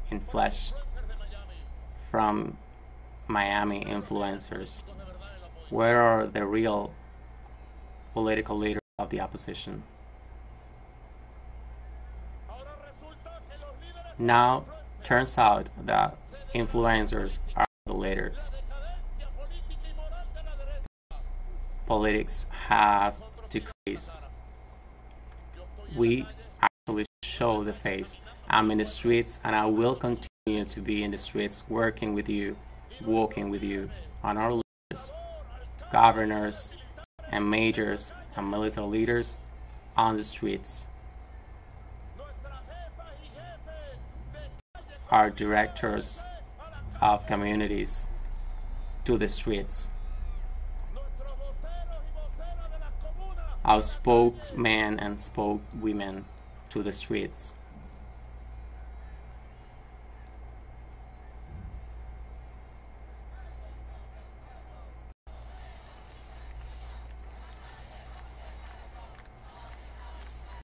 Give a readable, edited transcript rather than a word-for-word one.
in flesh from Miami influencers. Where are the real political leaders of the opposition? Now, turns out that influencers are the leaders. Politics have decreased. We actually show the face. I'm in the streets and I will continue to be in the streets working with you, walking with you on our leaders, governors and majors and military leaders on the streets. Our directors of communities to the streets. Our spokesmen and spokewomen to the streets.